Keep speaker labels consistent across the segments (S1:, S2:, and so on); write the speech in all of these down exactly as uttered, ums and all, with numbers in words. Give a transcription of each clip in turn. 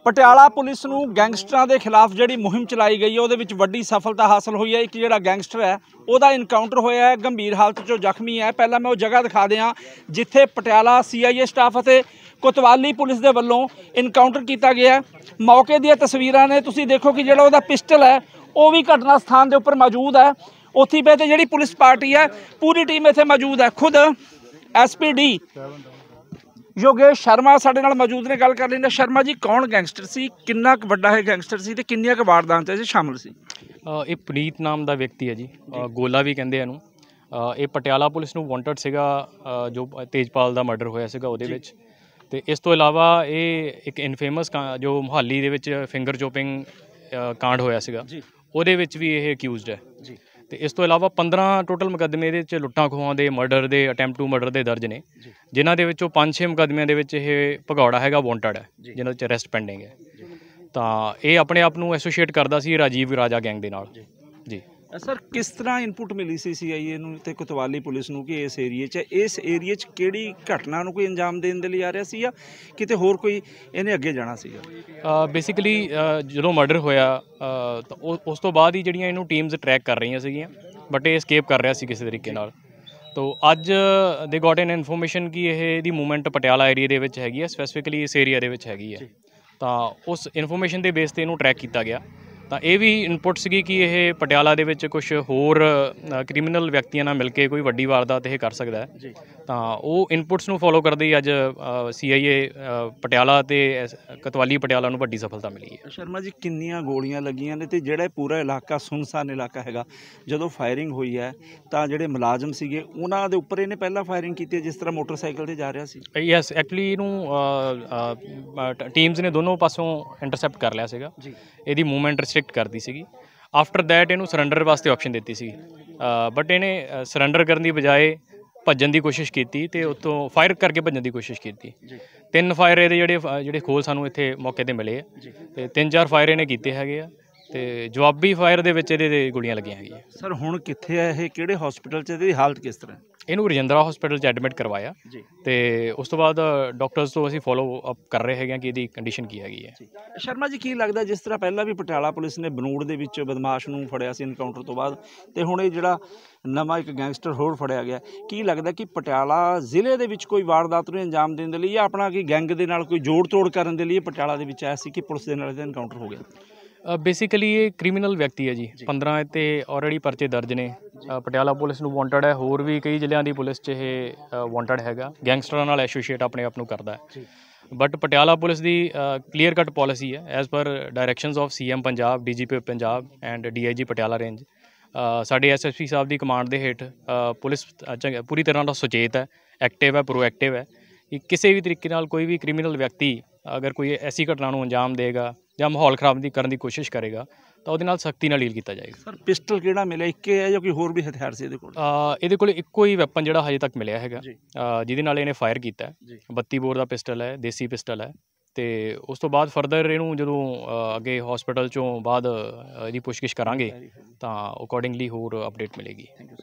S1: Patiala police ਨੂੰ ਗੈਂਗਸਟਰਾਂ ਦੇ ਖਿਲਾਫ ਜਿਹੜੀ ਮੁਹਿੰਮ ਚਲਾਈ ਗਈ ਹੈ ਉਹਦੇ ਵਿੱਚ ਵੱਡੀ ਸਫਲਤਾ ਹਾਸਲ ਹੋਈ ਹੈ। ਇੱਕ ਜਿਹੜਾ ਗੈਂਗਸਟਰ ਹੈ ਉਹਦਾ ਇਨਕਾਊਂਟਰ ਹੋਇਆ ਹੈ, ਗੰਭੀਰ ਹਾਲਤ 'ਚੋਂ ਜ਼ਖਮੀ ਹੈ। ਪਹਿਲਾਂ ਮੈਂ ਉਹ ਜਗ੍ਹਾ ਦਿਖਾ ਦਿਆਂ ਜਿੱਥੇ ਪਟਿਆਲਾ ਸੀ ਆਈ ਏ ਸਟਾਫ ਅਤੇ ਕੋਤਵਾਲੀ ਪੁਲਿਸ ਦੇ ਵੱਲੋਂ ਇਨਕਾਊਂਟਰ ਕੀਤਾ ਗਿਆ। ਮੌਕੇ ਦੀਆਂ ਤਸਵੀਰਾਂ ਨੇ, ਤੁਸੀਂ ਦੇਖੋ ਕਿ ਜਿਹੜਾ ਉਹਦਾ ਪਿਸਟਲ ਹੈ ਉਹ ਵੀ ਘਟਨਾ ਸਥਾਨ ਦੇ ਉੱਪਰ ਮੌਜੂਦ ਹੈ। ਉੱਥੇ ਪਏ ਤੇ ਜਿਹੜੀ ਪੁਲਿਸ ਪਾਰਟੀ ਹੈ ਪੂਰੀ ਟੀਮ ਇੱਥੇ ਮੌਜੂਦ ਹੈ। ਖੁਦ S P D Yogesh Sharma साडे नाल मौजूद ने, गल कर लेंगे। शर्मा जी, कौन गैंगस्टर सी, किन्ना क वड्डा है गैंगस्टर सी ते किन्नियां क वारदातां च शामिल सी?
S2: ये पुनीत नाम का व्यक्ति है जी, गोला भी कहते हैं। ये पटियाला पुलिस नूं वांटेड सीगा जो तेजपाल का मर्डर होया सीगा उहदे विच। ते इस तो इलावा ये एक इनफेमस जो मोहाली दे विच फिंगर चोपिंग कांड होया सीगा उहदे विच भी ये अक्यूज़ड है जी। तो इस तो इलावा पंद्रह टोटल मुकदमे ये लुट्टां खोहां दे, मर्डर दे, अटैम्प्ट टू मर्डर दे दर्ज ने, जिन्हां दे विचों पांच छे मुकदमिਆਂ ਦੇ ਵਿੱਚ ਇਹ ਭਗੌੜਾ ਹੈਗਾ ਵਾਂਟਡ ਹੈ, ਜਿਨ੍ਹਾਂ ਵਿੱਚ ਅਰੈਸਟ ਪੈਂਡਿੰਗ ਹੈ। ਤਾਂ ਇਹ ਆਪਣੇ ਆਪ ਨੂੰ ਐਸੋਸੀਏਟ ਕਰਦਾ ਸੀ ਰਾਜੀਵ ਰਾਜਾ ਗੈਂਗ ਦੇ ਨਾਲ ਜੀ। ਸਰ,
S1: ਕਿਸ ਤਰ੍ਹਾਂ ਇਨਪੁਟ ਮਿਲੀ ਸੀ ਸੀ ਆਈ ਏ ਨੂੰ ਤੇ ਕੋਤਵਾਲੀ ਪੁਲਿਸ ਨੂੰ ਕਿ ਇਸ ਏਰੀਏ 'ਚ ਇਸ ਏਰੀਏ 'ਚ ਕਿਹੜੀ ਘਟਨਾ ਨੂੰ ਕੋਈ ਅੰਜਾਮ ਦੇਣ ਦੇ ਲਈ ਆ ਰਿਹਾ ਸੀ ਜਾਂ ਕਿਤੇ ਹੋਰ ਕੋਈ ਇਹਨੇ ਅੱਗੇ ਜਾਣਾ ਸੀਗਾ?
S2: ਬੇਸਿਕਲੀ ਜਦੋਂ ਮਰਡਰ ਹੋਇਆ ਤਾਂ ਉਸ ਤੋਂ ਬਾਅਦ ਹੀ ਜਿਹੜੀਆਂ ਇਹਨੂੰ ਟੀਮਸ ਟਰੈਕ ਕਰ ਰਹੀਆਂ ਸੀਗੀਆਂ, ਬਟ ਇਹ escape ਕਰ ਰਿਹਾ ਸੀ ਕਿਸੇ ਤਰੀਕੇ ਨਾਲ। ਤੋ ਅੱਜ ਦੇ ਗੋਟ ਐਨ ਇਨਫੋਰਮੇਸ਼ਨ ਕਿ ਇਹ ਇਹਦੀ ਮੂਵਮੈਂਟ ਪਟਿਆਲਾ ਏਰੀਆ ਦੇ ਵਿੱਚ ਹੈਗੀ ਹੈ, ਸਪੈਸੀਫਿਕਲੀ ਇਸ ਏਰੀਆ ਦੇ ਵਿੱਚ ਹੈਗੀ ਹੈ। ਤਾਂ ਉਸ ਇਨਫੋਰਮੇਸ਼ਨ ਦੇ ਬੇਸ 'ਤੇ ਇਹਨੂੰ ਟਰੈਕ ਕੀਤਾ ਗਿਆ। ਤਾਂ ਇਹ ਵੀ ਇਨਪੁਟ ਸੀਗੀ ਕਿ ਇਹ ਪਟਿਆਲਾ ਦੇ ਵਿੱਚ ਕੁਛ ਹੋਰ ਕ੍ਰਿਮੀਨਲ ਵਿਅਕਤੀਆਂ ਨਾਲ ਮਿਲ ਕੇ ਕੋਈ ਵੱਡੀ ਵਾਰਦਾਤ ਇਹ ਕਰ ਸਕਦਾ ਹੈ। ਤਾਂ ਉਹ ਇਨਪੁਟਸ ਨੂੰ ਫੋਲੋ ਕਰਦੇ ਹੀ ਅੱਜ ਸੀ ਆਈ ਏ ਪਟਿਆਲਾ ਤੇ ਕੋਤਵਾਲੀ ਪਟਿਆਲਾ ਨੂੰ ਵੱਡੀ ਸਫਲਤਾ ਮਿਲੀ ਹੈ।
S1: ਸ਼ਰਮਾ ਜੀ, ਕਿੰਨੀਆਂ ਗੋਲੀਆਂ ਲੱਗੀਆਂ ਨੇ ਤੇ ਜਿਹੜਾ ਪੂਰਾ ਇਲਾਕਾ ਸੁੰਨਸਾਨ ਇਲਾਕਾ ਹੈਗਾ, ਜਦੋਂ ਫਾਇਰਿੰਗ ਹੋਈ ਹੈ ਤਾਂ ਜਿਹੜੇ ਮੁਲਾਜ਼ਮ ਸੀਗੇ ਉਹਨਾਂ ਦੇ ਉੱਪਰ ਇਹਨੇ ਪਹਿਲਾਂ ਫਾਇਰਿੰਗ ਕੀਤੀ ਜਿਸ ਤਰ੍ਹਾਂ ਮੋਟਰਸਾਈਕਲ ਤੇ ਜਾ ਰਿਹਾ ਸੀ?
S2: ਯੈਸ, ਐਕਚੁਅਲੀ ਇਹਨੂੰ ਟੀਮਸ ਨੇ ਦੋਨੋਂ ਪਾਸੋਂ ਇੰਟਰਸੈਪਟ ਕਰ ਲਿਆ ਸੀਗਾ। ਇਹਦੀ ਮੂਵਮੈਂਟ ਰਿਸਟ੍ਰਿਕਟ ਕਰਦੀ ਸੀਗੀ। ਆਫਟਰ ਦੈਟ ਇਹਨੂੰ ਸਰੈਂਡਰ ਵਾਸਤੇ ਆਪਸ਼ਨ ਦਿੱਤੀ ਸੀ, ਬਟ ਇਹਨੇ ਸਰੈਂਡਰ ਕਰਨ ਦੀ ਬਜਾਏ ਭੱਜਣ ਦੀ ਕੋਸ਼ਿਸ਼ ਕੀਤੀ ਤੇ ਉੱਤੋਂ ਫਾਇਰ ਕਰਕੇ ਭੱਜਣ ਦੀ ਕੋਸ਼ਿਸ਼ ਕੀਤੀ। ਤਿੰਨ ਫਾਇਰ ਇਹਦੇ ਜਿਹੜੇ ਜਿਹੜੇ ਖੋਲ ਸਾਨੂੰ ਇੱਥੇ ਮੌਕੇ 'ਤੇ ਮਿਲੇ ਆ ਤੇ ਤਿੰਨ ਚਾਰ ਫਾਇਰ ਇਹਨੇ ਕੀਤੇ ਹੈਗੇ ਆ ਤੇ ਜਵਾਬੀ ਫਾਇਰ ਦੇ ਵਿੱਚ ਇਹਦੇ ਗੋਲੀਆਂ ਲੱਗੀਆਂ ਹੈਗੀਆਂ।
S1: ਸਰ, ਹੁਣ ਕਿੱਥੇ ਹੈ ਇਹ, ਕਿਹੜੇ ਹਸਪੀਟਲ 'ਚ, ਇਹਦੀ ਹਾਲਤ ਕਿਸ ਤਰ੍ਹਾਂ?
S2: ਇਹਨੂੰ ਰਜਿੰਦਰਾ ਹਸਪੀਟਲ 'ਚ ਐਡਮਿਟ ਕਰਵਾਇਆ ਤੇ ਉਸ ਤੋਂ ਬਾਅਦ ਡਾਕਟਰਸ ਤੋਂ ਅਸੀਂ ਫੋਲੋ ਅਪ ਕਰ ਰਹੇ ਹੈਗੇ ਕਿ ਇਹਦੀ ਕੰਡੀਸ਼ਨ ਕੀ ਹੈਗੀ ਹੈ।
S1: ਸ਼ਰਮਾ ਜੀ, ਕੀ ਲੱਗਦਾ ਜਿਸ ਤਰ੍ਹਾਂ ਪਹਿਲਾਂ ਵੀ ਪਟਿਆਲਾ ਪੁਲਿਸ ਨੇ ਬਨੂੜ ਦੇ ਵਿੱਚ ਬਦਮਾਸ਼ ਨੂੰ ਫੜਿਆ ਸੀ ਇਨਕਾਊਂਟਰ ਤੋਂ ਬਾਅਦ, ਤੇ ਹੁਣ ਇਹ ਜਿਹੜਾ ਨਵਾਂ ਇੱਕ ਗੈਂਗਸਟਰ ਹੋਰ ਫੜਿਆ ਗਿਆ, ਕੀ ਲੱਗਦਾ ਕਿ ਪਟਿਆਲਾ ਜ਼ਿਲ੍ਹੇ ਦੇ ਵਿੱਚ ਕੋਈ ਵਾਰਦਾਤ ਨੂੰ ਅੰਜਾਮ ਦੇਣ ਦੇ ਲਈ ਜਾਂ ਆਪਣਾ ਕੀ ਗੈਂਗ ਦੇ ਨਾਲ ਕੋਈ ਜੋੜ ਤੋੜ ਕਰਨ ਦੇ ਲਈ ਪਟਿਆਲਾ ਦੇ ਵਿੱਚ ਆਇਆ ਸੀ ਕਿ ਪੁਲਿਸ ਦੇ ਨਾਲ ਇਹਦਾ ਇਨਕਾਊਂਟਰ ਹੋ ਗਿਆ?
S2: ਬੇਸਿਕਲੀ ਇਹ ਕ੍ਰਿਮੀਨਲ ਵਿਅਕਤੀ ਹੈ ਜੀ। ਪੰਦਰਾਂ ਤੇ ਆਲਰੇਡੀ ਪਰਚੇ ਦਰਜ ਨੇ। ਪਟਿਆਲਾ ਪੁਲਿਸ ਨੂੰ ਵਾਂਟਡ ਹੈ, ਹੋਰ ਵੀ ਕਈ ਜ਼ਿਲ੍ਹਿਆਂ ਦੀ ਪੁਲਿਸ 'ਚ ਇਹ ਵਾਂਟਡ ਹੈਗਾ। ਗੈਂਗਸਟਰਾਂ ਨਾਲ ਐਸੋਸੀਏਟ ਆਪਣੇ ਆਪ ਨੂੰ ਕਰਦਾ ਹੈ। ਬਟ ਪਟਿਆਲਾ ਪੁਲਿਸ ਦੀ ਕਲੀਅਰ ਕੱਟ ਪੋਲਿਸੀ ਹੈ as per directions of C M Punjab, D G P Punjab and D I G Patiala range. ਸਾਡੇ ਐਸ ਐਸ ਪੀ ਸਾਹਿਬ ਦੀ ਕਮਾਂਡ ਦੇ ਹੇਠ ਪੁਲਿਸ ਪੂਰੀ ਤਰ੍ਹਾਂ ਦਾ ਸੁਚੇਤ ਹੈ, ਐਕਟਿਵ ਹੈ, ਪ੍ਰੋਐਕਟਿਵ ਹੈ ਕਿ ਕਿਸੇ ਵੀ ਤਰੀਕੇ ਨਾਲ ਕੋਈ ਵੀ ਕ੍ਰਿਮੀਨਲ ਵਿਅਕਤੀ ਅਗਰ ਕੋਈ ਐਸੀ ਘਟਨਾ ਨੂੰ ਅੰਜਾਮ ਦੇਗਾ ਜਾਂ ਮਾਹੌਲ ਖਰਾਬ ਦੀ ਕਰਨ ਦੀ ਕੋਸ਼ਿਸ਼ ਕਰੇਗਾ ਤਾਂ ਉਹਦੇ ਨਾਲ ਸਖਤੀ ਨਾਲ ਡੀਲ ਕੀਤਾ ਜਾਏਗਾ।
S1: ਸਰ, ਪਿਸਟਲ ਕਿਹੜਾ ਮਿਲਿਆ, ਇੱਕੇ ਹੈ ਜਾਂ ਕੋਈ ਹੋਰ ਵੀ ਹਥਿਆਰ ਸੀ ਇਹਦੇ ਕੋਲ?
S2: ਇਹਦੇ ਕੋਲ ਇੱਕੋ ਹੀ ਵੈਪਨ ਜਿਹੜਾ ਹਜੇ ਤੱਕ ਮਿਲਿਆ ਹੈਗਾ ਜਿਹਦੇ ਨਾਲ ਇਹਨੇ ਫਾਇਰ ਕੀਤਾ। ਬੱਤੀ ਬੋਰ ਦਾ ਪਿਸਟਲ ਹੈ, ਦੇਸੀ ਪਿਸਟਲ ਹੈ। ਤੇ ਉਸ ਤੋਂ ਬਾਅਦ ਫਰਦਰ ਇਹਨੂੰ ਜਦੋਂ ਅੱਗੇ ਹਸਪੀਟਲ 'ਚੋਂ ਬਾਅਦ ਇਹਦੀ ਪੁੱਛਗਿੱਛ ਕਰਾਂਗੇ ਤਾਂ ਅਕੋਰਡਿੰਗਲੀ ਹੋਰ ਅਪਡੇਟ ਮਿਲੇਗੀ।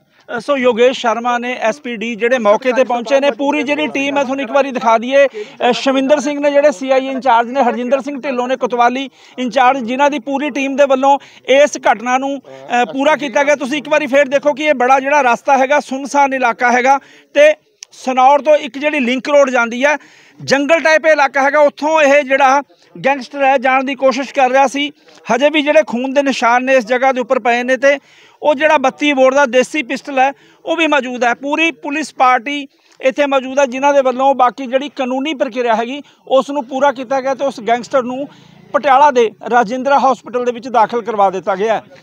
S1: ਸੋ ਯੋਗੇਸ਼ ਸ਼ਰਮਾ ਨੇ ਐਸ ਪੀ ਡੀ ਜਿਹੜੇ ਮੌਕੇ ਤੇ ਪਹੁੰਚੇ ਨੇ, ਪੂਰੀ ਜਿਹੜੀ ਟੀਮ ਹੈ ਤੁਹਾਨੂੰ ਇੱਕ ਵਾਰੀ ਦਿਖਾ ਦਈਏ। ਸ਼ਮਿੰਦਰ ਸਿੰਘ ਨੇ ਜਿਹੜੇ ਸੀ ਆਈ ਏ ਇੰਚਾਰਜ ਨੇ, ਹਰਜਿੰਦਰ ਸਿੰਘ ਢਿੱਲੋਂ ਨੇ ਕੋਤਵਾਲੀ ਇੰਚਾਰਜ, ਜਿਨ੍ਹਾਂ ਦੀ ਪੂਰੀ ਟੀਮ ਦੇ ਵੱਲੋਂ ਇਸ ਘਟਨਾ ਨੂੰ ਪੂਰਾ ਕੀਤਾ ਗਿਆ। ਤੁਸੀਂ ਇੱਕ ਵਾਰੀ ਫੇਰ ਦੇਖੋ ਕਿ ਇਹ ਬੜਾ ਜਿਹੜਾ ਰਸਤਾ ਹੈਗਾ ਸੁੰਨਸਾਨ ਇਲਾਕਾ ਹੈਗਾ ਤੇ ਸਨੌਰ ਤੋਂ ਇੱਕ ਜਿਹੜੀ ਲਿੰਕ ਰੋਡ ਜਾਂਦੀ ਹੈ, ਜੰਗਲ ਟਾਈਪ ਇਲਾਕਾ ਹੈਗਾ, ਉੱਥੋਂ ਇਹ ਜਿਹੜਾ ਗੈਂਗਸਟਰ ਹੈ ਜਾਣ ਦੀ ਕੋਸ਼ਿਸ਼ ਕਰ ਰਿਹਾ ਸੀ। ਹਜੇ ਵੀ ਜਿਹੜੇ ਖੂਨ ਦੇ ਨਿਸ਼ਾਨ ਨੇ ਇਸ ਜਗ੍ਹਾ ਦੇ ਉੱਪਰ ਪਏ ਨੇ ਤੇ ਉਹ ਜਿਹੜਾ ਬੱਤੀ ਬੋਰ ਦਾ ਦੇਸੀ ਪਿਸਟਲ ਹੈ ਉਹ ਵੀ ਮੌਜੂਦ ਹੈ। ਪੂਰੀ ਪੁਲਿਸ ਪਾਰਟੀ ਇੱਥੇ ਮੌਜੂਦ ਹੈ ਜਿਨ੍ਹਾਂ ਦੇ ਵੱਲੋਂ ਬਾਕੀ ਜਿਹੜੀ ਕਾਨੂੰਨੀ ਪ੍ਰਕਿਰਿਆ ਹੈਗੀ ਉਸ ਨੂੰ ਪੂਰਾ ਕੀਤਾ ਗਿਆ ਤੇ ਉਸ ਗੈਂਗਸਟਰ ਨੂੰ ਪਟਿਆਲਾ ਦੇ ਰਾਜਿੰਦਰਾ ਹਸਪੀਟਲ ਦੇ ਵਿੱਚ ਦਾਖਲ ਕਰਵਾ ਦਿੱਤਾ ਗਿਆ।